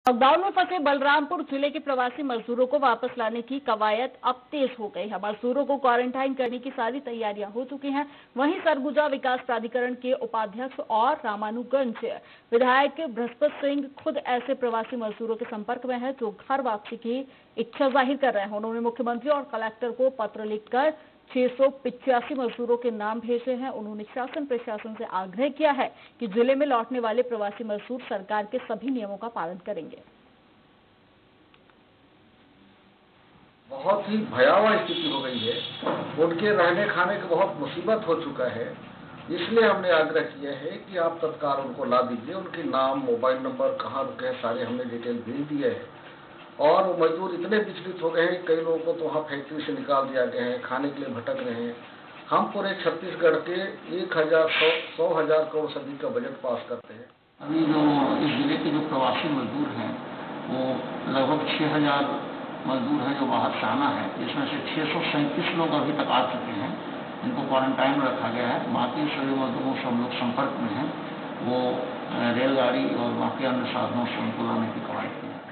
Lockdown में फंसे बलरामपुर जिले के प्रवासी मजदूरों को वापस लाने की कवायद अब तेज हो गई है। मजदूरों को क्वारंटाइन करने की सारी तैयारियां हो चुकी हैं। वहीं सरगुजा विकास प्राधिकरण के उपाध्यक्ष और रामानुगंज विधायक बृहस्पति सिंह खुद ऐसे प्रवासी मजदूरों के संपर्क में हैं जो घर वापसी की इच्छा जाहिर कर रहे हैं। उन्होंने मुख्यमंत्री और कलेक्टर को पत्र लिखकर 685 मजदूरों के नाम भेजे हैं। उन्होंने शासन प्रशासन से आग्रह किया है कि जिले में लौटने वाले प्रवासी मजदूर सरकार के सभी नियमों का पालन करेंगे। बहुत ही भयावह स्थिति हो गई है, उनके रहने खाने की बहुत मुसीबत हो चुका है। इसलिए हमने आग्रह किया है कि आप तत्काल उनको ला दीजिए। उनके नाम, मोबाइल नंबर, कहाँ रुके हैं, सारे हमने डिटेल भेज दिए हैं। और वो मजदूर इतने विचलित हो गए हैं, कई लोगों को तो वहाँ फैक्ट्री से निकाल दिया गया है, खाने के लिए भटक रहे हैं। हम पूरे छत्तीसगढ़ के 1,000 करोड़ से अधिक का बजट पास करते हैं। अभी जो इस जिले के जो प्रवासी मजदूर हैं वो लगभग 6,000 मजदूर हैं जो बाहर से आना है। इसमें से 637 लोग अभी तक आ चुके हैं, इनको क्वारंटाइन में रखा गया है। बाकी सभी मजदूरों से हम लोग संपर्क में हैं, वो रेलगाड़ी और बाकी अन्य साधनों से उनको लाने की कवायद की है।